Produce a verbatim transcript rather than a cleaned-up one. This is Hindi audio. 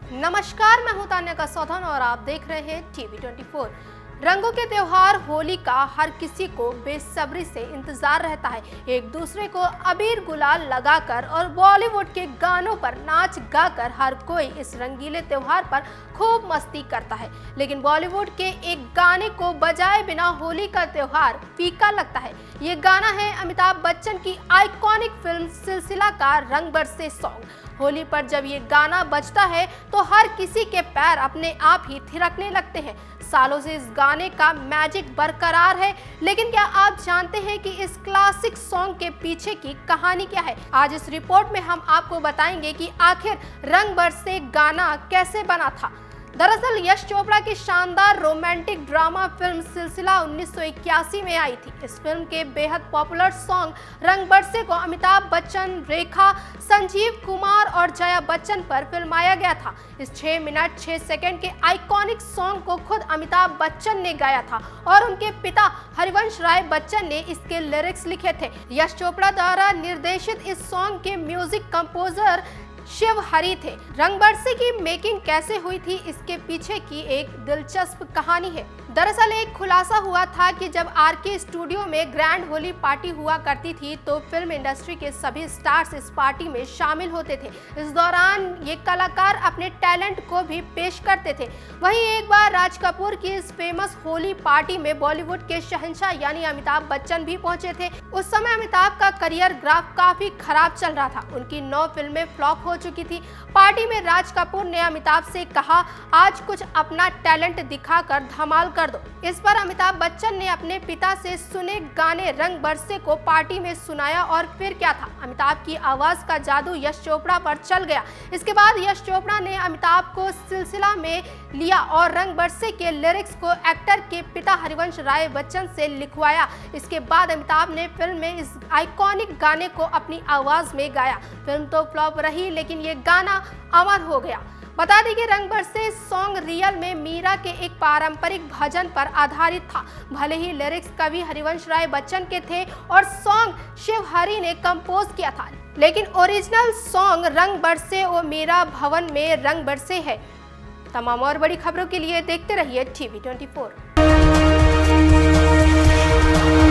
नमस्कार, मैं हूं तान्या कसौधन और आप देख रहे हैं टीवी ट्वेंटी फोर। रंगों के त्योहार होली का हर किसी को बेसब्री से इंतजार रहता है। एक दूसरे को अबीर गुलाल लगाकर और बॉलीवुड के गानों पर नाच गाकर हर कोई इस रंगीले त्योहार पर खूब मस्ती करता है। लेकिन बॉलीवुड के एक गाने को बजाए बिना होली का त्योहार फीका लगता है। ये गाना है अमिताभ बच्चन की आइकॉनिक फिल्म सिलसिला का रंग बरसे सॉन्ग। होली पर जब ये गाना बजता है तो हर किसी के पैर अपने आप ही थिरकने लगते हैं। सालों से इस गाने का मैजिक बरकरार है, लेकिन क्या आप जानते हैं कि इस क्लासिक सॉन्ग के पीछे की कहानी क्या है? आज इस रिपोर्ट में हम आपको बताएंगे कि आखिर रंग बरसे गाना कैसे बना था। दरअसल यश चोपड़ा की शानदार रोमांटिक ड्रामा फिल्म सिलसिला उन्नीस सौ इक्यासी में आई थी। इस फिल्म के बेहद पॉपुलर सॉन्ग रंग बरसे को अमिताभ बच्चन, रेखा, संजीव कुमार और जया बच्चन पर फिल्माया गया था। इस छह मिनट छह सेकंड के आइकॉनिक सॉन्ग को खुद अमिताभ बच्चन ने गाया था और उनके पिता हरिवंश राय बच्चन ने इसके लिरिक्स लिखे थे। यश चोपड़ा द्वारा निर्देशित इस सॉन्ग के म्यूजिक कंपोजर शिव हरी थे। रंग बरसे की मेकिंग कैसे हुई थी, इसके पीछे की एक दिलचस्प कहानी है। दरअसल एक खुलासा हुआ था कि जब आर के स्टूडियो में ग्रैंड होली पार्टी हुआ करती थी तो फिल्म इंडस्ट्री के सभी स्टार्स इस पार्टी में शामिल होते थे। इस दौरान ये कलाकार अपने टैलेंट को भी पेश करते थे। वहीं एक बार राज कपूर की इस फेमस होली पार्टी में बॉलीवुड के शहंशाह यानी अमिताभ बच्चन भी पहुंचे थे। उस समय अमिताभ का करियर ग्राफ काफी खराब चल रहा था। उनकी नौ फिल्में फ्लॉप हो चुकी थी। पार्टी में राज कपूर ने अमिताभ से कहा, आज कुछ अपना टैलेंट दिखाकर धमाल कर दो। इस पर अमिताभ बच्चन ने अपने पिता से सुने गाने रंग बरसे को पार्टी में सुनाया और फिर क्या था, अमिताभ की आवाज का जादू यश चोपड़ा पर चल गया। इसके बाद यश चोपड़ा ने अमिताभ को सिलसिला में लिया और रंग बरसे के लिरिक्स को एक्टर के पिता हरिवंश राय बच्चन से लिखवाया। इसके बाद अमिताभ ने फिल्म में इस आइकॉनिक गाने को अपनी आवाज में गाया। फिल्म तो फ्लॉप रही, लेकिन ये गाना अमर हो गया। बता दें कि रंग बरसे सॉन्ग रियल में मीरा के एक पारंपरिक भजन पर आधारित था। भले ही लिरिक्स कवि हरिवंश राय बच्चन के थे और सॉन्ग शिव हरी ने कंपोज किया था, लेकिन ओरिजिनल सॉन्ग रंग बरसे ओ मीरा भवन में रंग बरसे है। तमाम और बड़ी खबरों के लिए देखते रहिए टीवी ट्वेंटी फोर।